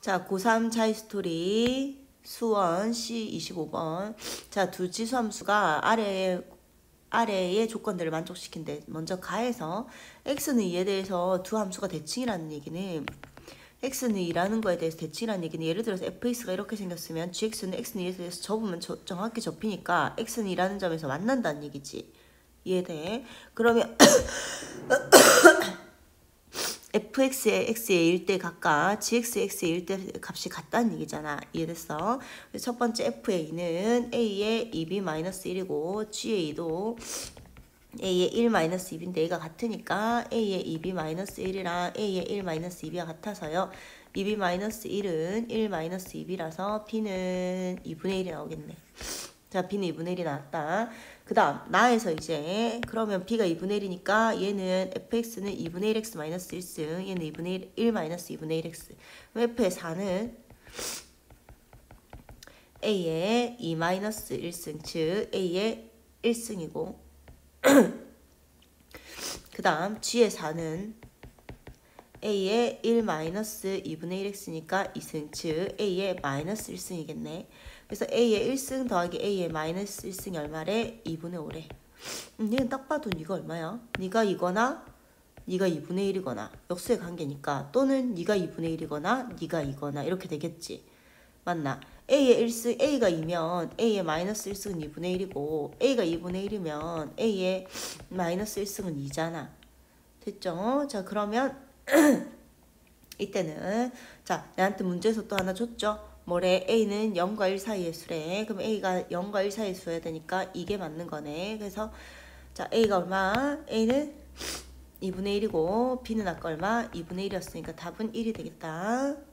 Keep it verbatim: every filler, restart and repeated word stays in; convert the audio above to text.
자, 고삼 차이스토리 수원 씨 이십오 번. 자, 두 지수함수가 아래에 아래의 조건들을 만족시킨대. 먼저 가에서 x는 이에 대해서 두 함수가 대칭이라는 얘기는 x는 이라는 거에 대해서 대칭이라는 얘기는 예를 들어서 fx가 이렇게 생겼으면 gx는 x는 이에 대해서 접으면 저, 정확히 접히니까 x는 이라는 점에서 만난다는 얘기지. 이해돼? 그러면 fx의 x의 일 대 각각 gx의 x의 일 대 값이 같다는 얘기잖아. 이해됐어? 첫 번째 f의 이는 a의 이 비 마이너스 일이고 g의 이도 a의 일 마이너스 이인데 a가 같으니까 a의 이 비 마이너스 일이랑 a의 일 마이너스 이 비가 같아서요. 이 비 마이너스 일은 일 마이너스 이 비라서 b는 이분의 일이 나오겠네. 자, b는 이분의 일이 나왔다. 그 다음 나에서 이제 그러면 b가 이분의 일이니까 얘는 fx는 이분의 일 x 마이너스 일 승, 얘는 이분의 일, 일 마이너스 이분의 일 x. 그럼 f의 사는 a의 이 마이너스 일 승, 즉 a의 일 승이고 그 다음 g의 사는 a의 일 마이너스 이분의 일 x니까 이 승, 즉 a의 마이너스 일 승이겠네. 그래서 a의 일 승 더하기 a의 마이너스 일 승이 얼마래? 이분의 오래. 음, 얘는 딱 봐도 네가 얼마야? 네가 이거나 네가 이분의 일이거나 역수의 관계니까 또는 네가 이분의 일이거나 네가 이거나 이렇게 되겠지. 맞나? a의 일 승, a가 이면 a의 마이너스 일 승은 이분의 일이고 a가 이분의 일이면 a의 마이너스 일 승은 이잖아. 됐죠? 자, 그러면 이때는 자, 내한테 문제에서 또 하나 줬죠? 뭐래? a는 영과 일 사이의 수래. 그럼 a가 영과 일 사이의 수여야 되니까 이게 맞는 거네. 그래서 자, a가 얼마? a는 이분의 일이고 b는 아까 얼마? 이분의 일이었으니까 답은 일이 되겠다.